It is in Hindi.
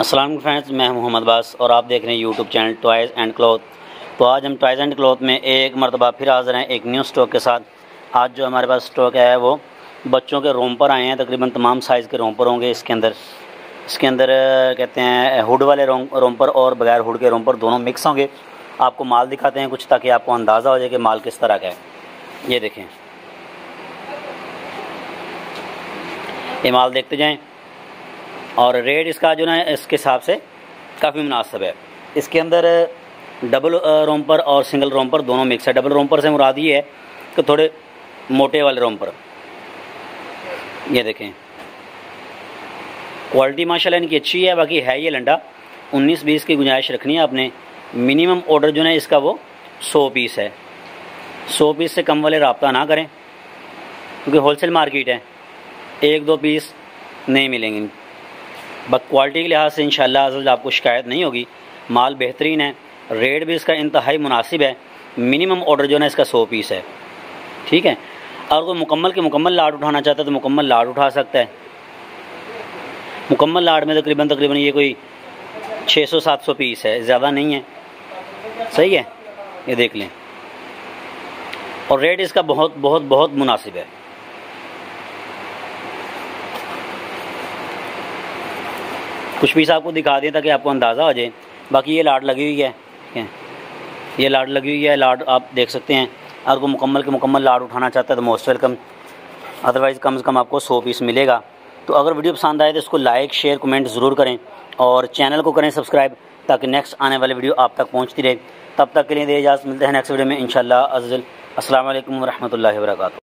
अस्सलाम वालेकुम फ्रेंड्स, मैं मोहम्मद बास और आप देख रहे हैं YouTube channel toys and cloth. तो आज हम टॉयज़ एंड क्लॉथ में एक मरतबा फिर हाज़िर हैं एक न्यू स्टॉक के साथ। आज जो हमारे पास स्टॉक है वो बच्चों के रोम्पर आए हैं। तकरीबन तमाम साइज़ के रोम्पर होंगे इसके अंदर कहते हैं हुड वाले रोम्पर और बगैर हुड के रोम्पर दोनों मिक्स होंगे। आपको माल दिखाते हैं कुछ ताकि आपको अंदाज़ा हो जाए कि माल किस तरह का है। ये देखें, ये माल देखते जाएँ और रेट इसका जो ना इसके हिसाब से काफ़ी मुनासिब है। इसके अंदर डबल रोम्पर और सिंगल रोम्पर दोनों मिक्स है। डबल रोम्पर से मुराद ये है कि थोड़े मोटे वाले रोम्पर। ये देखें, क्वालिटी माशाल्लाह इनकी अच्छी है। बाकी है ये लंडा 19-20 की गुंजाइश रखनी है आपने। मिनिमम ऑर्डर जो है इसका वो 100 पीस है। 100 पीस से कम वाले रब्ता ना करें क्योंकि होलसेल मार्केट है, 1-2 पीस नहीं मिलेंगे। बट क्वालिटी के लिहाज से इंशाल्लाह अज़ल आपको शिकायत नहीं होगी। माल बेहतरीन है, रेट भी इसका इंतहाई मुनासिब है। मिनिमम ऑर्डर जो है इसका 100 पीस है, ठीक है। और कोई मुकम्मल के मुकम्मल लाट उठाना चाहता है तो मुकम्मल लाट उठा सकता है। मुकम्मल लाट में तकरीबन ये कोई 600-700 पीस है, ज़्यादा नहीं है, सही है। ये देख लें और रेट इसका बहुत बहुत बहुत मुनासिब है। कुछ पीस आपको दिखा दें ताकि आपको अंदाज़ा हो जाए। बाकी ये लाट लगी हुई है, ये लाट लगी हुई है, लाट आप देख सकते हैं। अगर कोई मुकम्मल के मुकम्मल लाट उठाना चाहता है तो मोस्ट वेलकम। अदरवाइज़ कम से कम आपको 100 पीस मिलेगा। तो अगर वीडियो पसंद आए तो इसको लाइक शेयर कमेंट ज़रूर करें और चैनल को करें सब्सक्राइब ताकि नेक्स्ट आने वाली वीडियो आप तक पहुँचती रहे। तब तक के लिए दे इजाज़त, मिलते हैं नेक्स्ट वीडियो में इंशाल्लाह अज़्ज़ल। अस्सलाम वालेकुम व रहमतुल्लाहि व बरकातुहू।